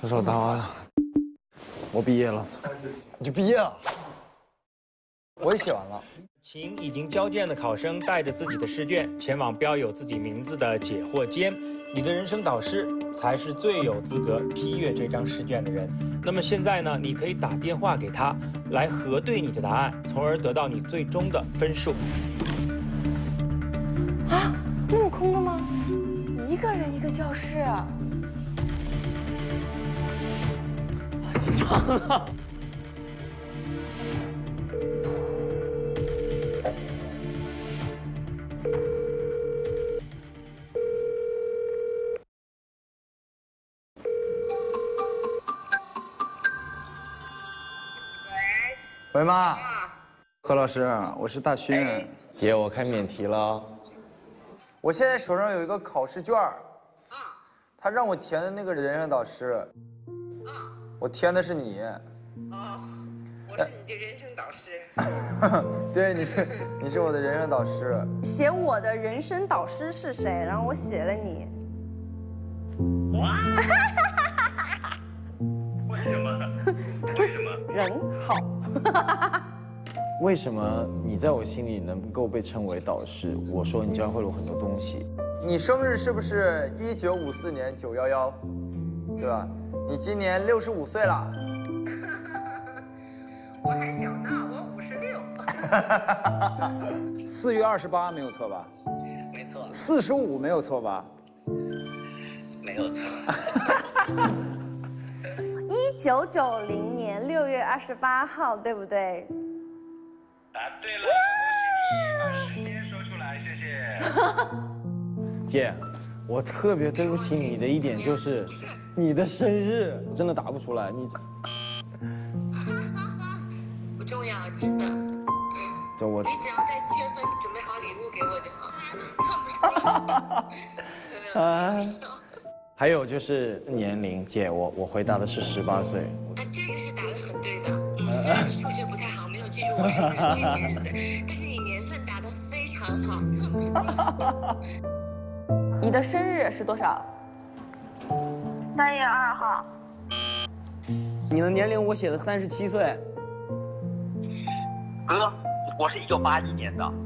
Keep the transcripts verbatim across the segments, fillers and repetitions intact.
分手答完了，我毕业了。 你就毕业了？我也写完了。 请已经交卷的考生带着自己的试卷前往标有自己名字的解惑间，你的人生导师才是最有资格批阅这张试卷的人。那么现在呢，你可以打电话给他，来核对你的答案，从而得到你最终的分数。 啊，那么空的吗？一个人一个教室啊。 紧张啊！ 喂，妈。何老师，我是大勋。 姐，我开免提了。 我现在手上有一个考试卷儿，他让我填的那个人生导师。 我填的是你。 哦，我是你的人生导师。 对，你是你是我的人生导师。 写我的人生导师是谁？然后我写了你。 哇！为什么？为什么？ 人好。 为什么你在我心里能够被称为导师？我说你教会了我很多东西。 你生日是不是一九五四年九幺幺？对吧？ 你今年六十五岁了， 我还小呢，我五十六。 四月二十八没有错吧？ 没错。 四十五没有错吧？ 没有错。 一九九零年六月二十八号，对不对？ 答对了，恭喜你把时间说出来，谢谢。 姐。 我特别对不起你的一点就是，你的生日我真的答不出来。你不重要，真的。 就我， 你只要在七月份准备好礼物给我就好。看不上。啊。 还有就是年龄，姐，我我回答的是十八岁。 啊，这个是答得很对的。嗯，虽然你数学不太好，没有记住我生日的具体日子，但是你年份答得非常好，看不上。 你的生日是多少？ 三月二号。 你的年龄我写的三十七岁。 哥，我是一九八一年的。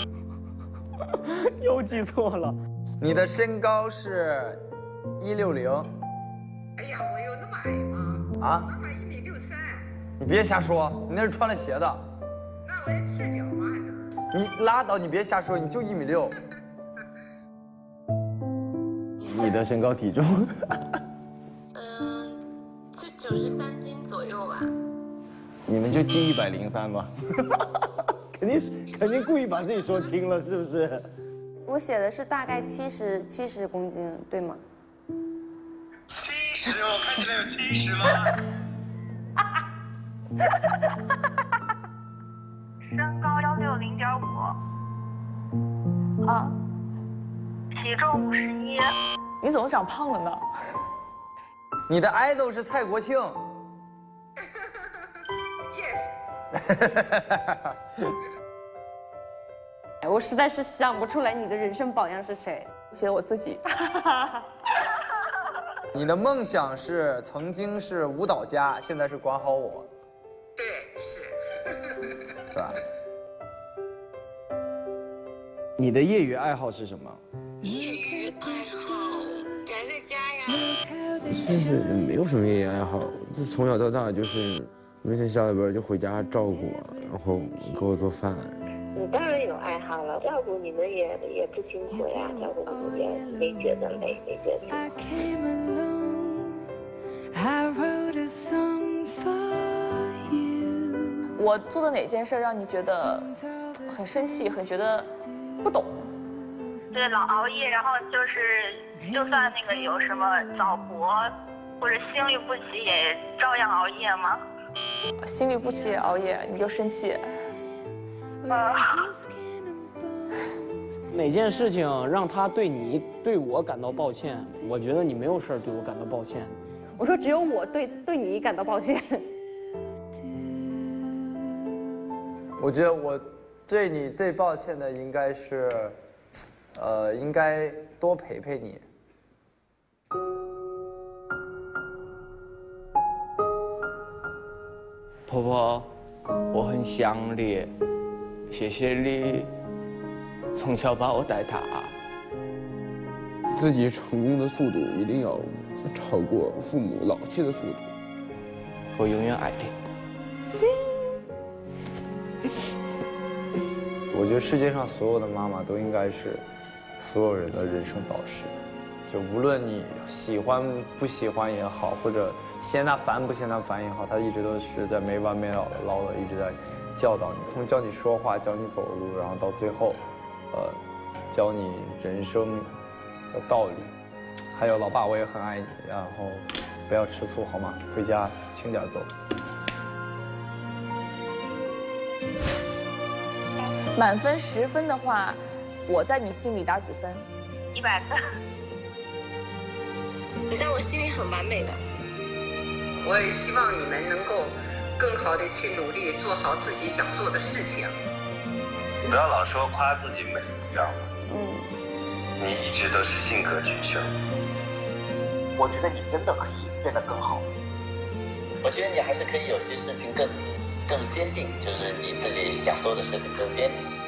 又记错了。 你的身高是一六零。 哎呀，我有那么矮吗？ 啊？ 妈妈一米六三。 你别瞎说，你那是穿了鞋的。 那我还赤脚吗？还是？ 你拉倒，你别瞎说，你就一米六。 你的身高体重？ 嗯，就九十三斤左右吧。 你们就记一百零三吧。肯定是，肯定故意把自己说轻了，是不是？ 我写的是大概七十七十公斤，对吗？ 七十，我看起来有七十吗？ 身高幺六零点五。 啊。 体重五十一。 你怎么长胖了呢？ 你的 idol 是蔡国庆。 我实在是想不出来你的人生榜样是谁。我写我自己。 你的梦想是曾经是舞蹈家，现在是管好我。 对，是。 是吧？ 你的业余爱好是什么？ 业余爱好，宅在家呀。 其实没有什么业余爱好，就从小到大就是每天下了班就回家照顾我，然后给我做饭。 你当然有爱好了，照顾你们也也不辛苦呀，照顾你们也没觉得累，没觉得辛苦。我做的哪件事让你觉得很生气，很觉得不懂？ 对，老熬夜，然后就是，就算那个有什么早搏或者心律不齐，也照样熬夜吗？ 心律不齐也熬夜，你就生气？ 呃， 哪件事情让他对你对我感到抱歉？我觉得你没有事儿对我感到抱歉。 我说只有我对对你感到抱歉。 我觉得我对你最抱歉的应该是。 呃，应该多陪陪你。 婆婆，我很想你，谢谢你从小把我带大。 自己成功的速度一定要超过父母老去的速度。 我永远爱你。 我觉得世界上所有的妈妈都应该是所有人的人生导师，就无论你喜欢不喜欢也好，或者嫌他烦不嫌他烦也好，他一直都是在没完没了的唠叨，一直在教导你，从教你说话，教你走路，然后到最后，呃，教你人生的道理。还有老爸，我也很爱你，然后不要吃醋好吗？回家轻点走。 满分十分的话，我在你心里打几分？ 一百分。 你在我心里很完美的。 我也希望你们能够更好的去努力，做好自己想做的事情。 不要老说夸自己美，知道吗？ 嗯。 你一直都是性格取胜。 我觉得你真的可以变得更好。 我觉得你还是可以有些事情更更坚定，就是你自己想做的事情更坚定。